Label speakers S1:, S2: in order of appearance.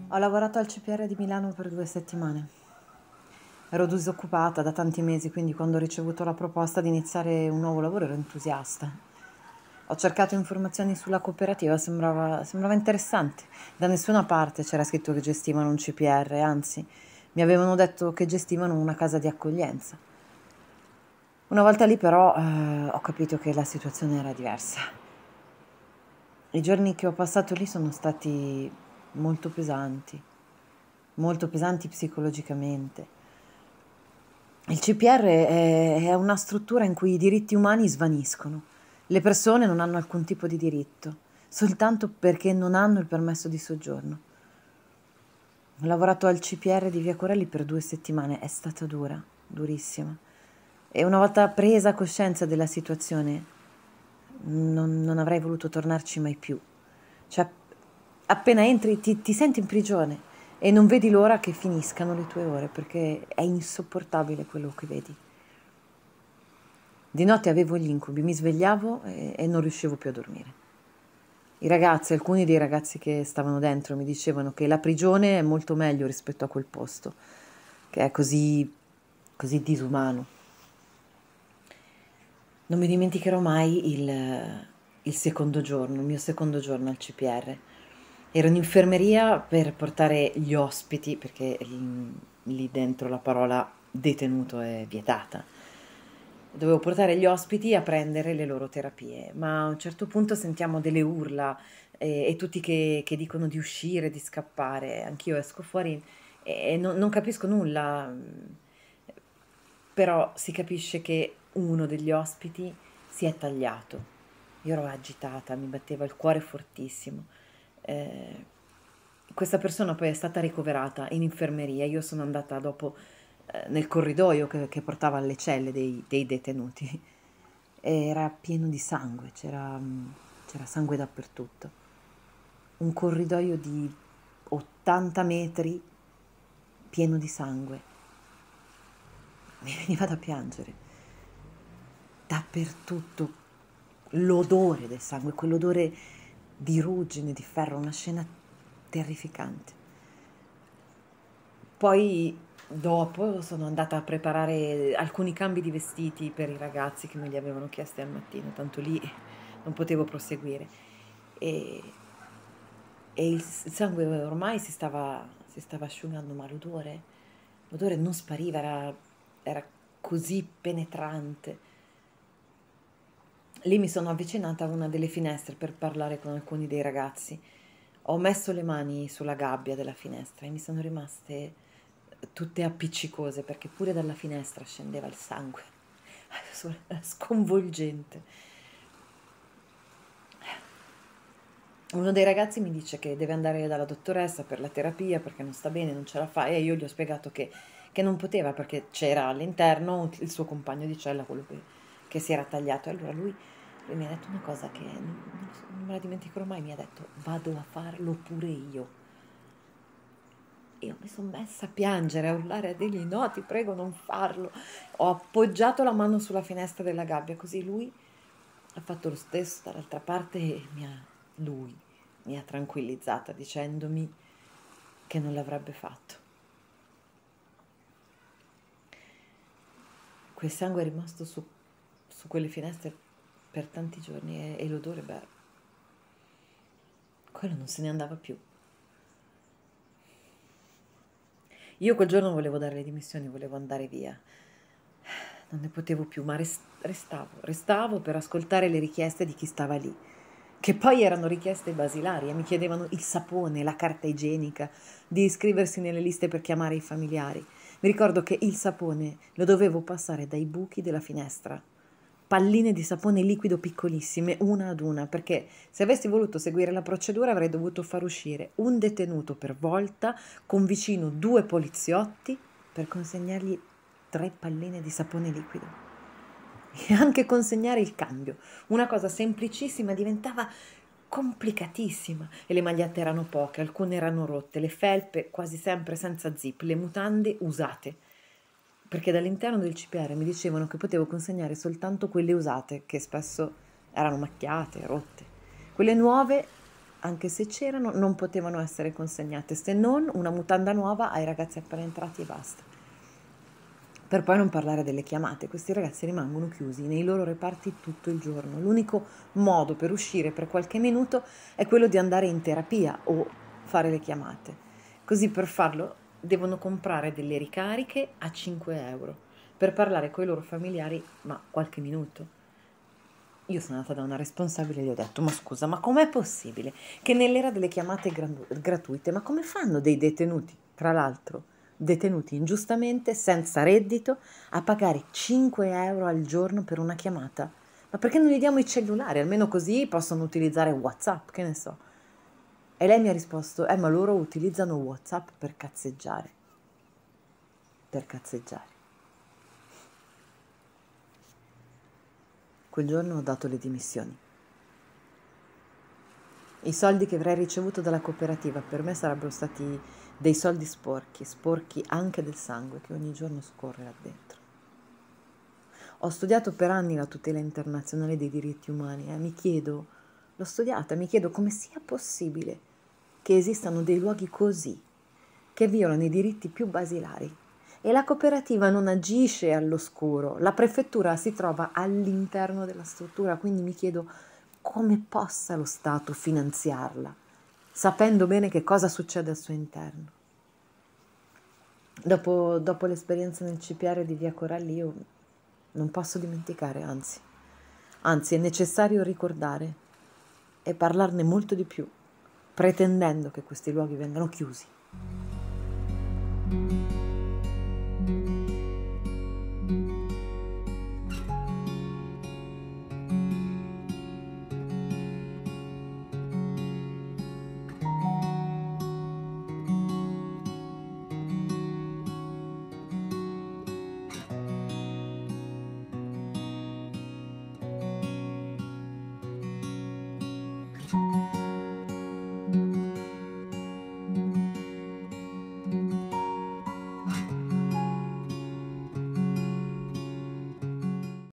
S1: Ho lavorato al CPR di Milano per 2 settimane. Ero disoccupata da tanti mesi, quindi quando ho ricevuto la proposta di iniziare un nuovo lavoro ero entusiasta. Ho cercato informazioni sulla cooperativa, sembrava interessante. Da nessuna parte c'era scritto che gestivano un CPR, anzi, mi avevano detto che gestivano una casa di accoglienza. Una volta lì però ho capito che la situazione era diversa. I giorni che ho passato lì sono stati molto pesanti psicologicamente. Il CPR è una struttura in cui i diritti umani svaniscono. Le persone non hanno alcun tipo di diritto, soltanto perché non hanno il permesso di soggiorno. Ho lavorato al CPR di Via Corelli per 2 settimane, è stata dura, durissima. E una volta presa coscienza della situazione, non avrei voluto tornarci mai più. Cioè, appena entri ti senti in prigione e non vedi l'ora che finiscano le tue ore perché è insopportabile quello che vedi. Di notte avevo gli incubi, mi svegliavo e non riuscivo più a dormire. Alcuni dei ragazzi che stavano dentro mi dicevano che la prigione è molto meglio rispetto a quel posto, che è così disumano. Non mi dimenticherò mai il secondo giorno, il mio secondo giorno al CPR. Ero in infermeria per portare gli ospiti, perché lì dentro la parola detenuto è vietata. Dovevo portare gli ospiti a prendere le loro terapie, ma a un certo punto sentiamo delle urla e tutti che dicono di uscire, di scappare. Anch'io esco fuori e non capisco nulla, però si capisce che uno degli ospiti si è tagliato. Io ero agitata, mi batteva il cuore fortissimo. Eh, Questa persona poi è stata ricoverata in infermeria. Io sono andata dopo nel corridoio che portava alle celle dei detenuti. Era pieno di sangue, c'era sangue dappertutto. Un corridoio di 80 metri pieno di sangue. Mi veniva da piangere. Dappertutto l'odore del sangue, quell'odore di ruggine, di ferro, una scena terrificante. Poi dopo sono andata a preparare alcuni cambi di vestiti per i ragazzi che me li avevano chiesti al mattino, tanto lì non potevo proseguire. E, e il sangue ormai si stava asciugando, ma l'odore non spariva, era così penetrante. Lì mi sono avvicinata a una delle finestre per parlare con alcuni dei ragazzi. Ho messo le mani sulla gabbia della finestra e mi sono rimaste tutte appiccicose perché pure dalla finestra scendeva il sangue. Era sconvolgente. Uno dei ragazzi mi dice che deve andare dalla dottoressa per la terapia perché non sta bene, non ce la fa e io gli ho spiegato che non poteva perché c'era all'interno il suo compagno di cella, quello che si era tagliato. E allora lui mi ha detto una cosa che non me la dimenticherò mai, mi ha detto vado a farlo pure io. Io mi sono messa a piangere, a urlare, a dirgli no, ti prego non farlo. Ho appoggiato la mano sulla finestra della gabbia, così lui ha fatto lo stesso dall'altra parte e lui mi ha tranquillizzata dicendomi che non l'avrebbe fatto. Quel sangue è rimasto su quelle finestre per tanti giorni e l'odore, beh, quello non se ne andava più. Io quel giorno volevo dare le dimissioni, volevo andare via. Non ne potevo più, ma restavo per ascoltare le richieste di chi stava lì, che poi erano richieste basilari e mi chiedevano il sapone, la carta igienica, di iscriversi nelle liste per chiamare i familiari. Mi ricordo che il sapone lo dovevo passare dai buchi della finestra, palline di sapone liquido piccolissime, una ad una, perché se avessi voluto seguire la procedura avrei dovuto far uscire un detenuto per volta, con vicino 2 poliziotti, per consegnargli 3 palline di sapone liquido. E anche consegnare il cambio. Una cosa semplicissima diventava complicatissima e le magliette erano poche, alcune erano rotte, le felpe quasi sempre senza zip, le mutande usate. Perché dall'interno del CPR mi dicevano che potevo consegnare soltanto quelle usate, che spesso erano macchiate, rotte. Quelle nuove anche se c'erano, non potevano essere consegnate, se non una mutanda nuova ai ragazzi appena entrati e basta. Per poi non parlare delle chiamate, questi ragazzi rimangono chiusi nei loro reparti tutto il giorno. L'unico modo per uscire per qualche minuto è quello di andare in terapia o fare le chiamate. Così per farlo devono comprare delle ricariche a 5 euro per parlare con i loro familiari, ma qualche minuto. Io sono andata da una responsabile e gli ho detto: ma scusa, ma com'è possibile che nell'era delle chiamate gratuite, ma come fanno dei detenuti, tra l'altro, detenuti ingiustamente, senza reddito, a pagare 5 euro al giorno per una chiamata? Ma perché non gli diamo i cellulari? Almeno così possono utilizzare WhatsApp, che ne so. E lei mi ha risposto: ma loro utilizzano WhatsApp per cazzeggiare. Per cazzeggiare. Quel giorno ho dato le dimissioni. I soldi che avrei ricevuto dalla cooperativa per me sarebbero stati dei soldi sporchi, sporchi anche del sangue che ogni giorno scorre là dentro. Ho studiato per anni la tutela internazionale dei diritti umani e l'ho studiata, mi chiedo come sia possibile che esistano dei luoghi così, che violano i diritti più basilari. E la cooperativa non agisce all'oscuro, la prefettura si trova all'interno della struttura, quindi mi chiedo come possa lo Stato finanziarla, sapendo bene che cosa succede al suo interno. Dopo l'esperienza nel CPR di Via Coralli, io non posso dimenticare, anzi è necessario ricordare e parlarne molto di più, pretendendo che questi luoghi vengano chiusi.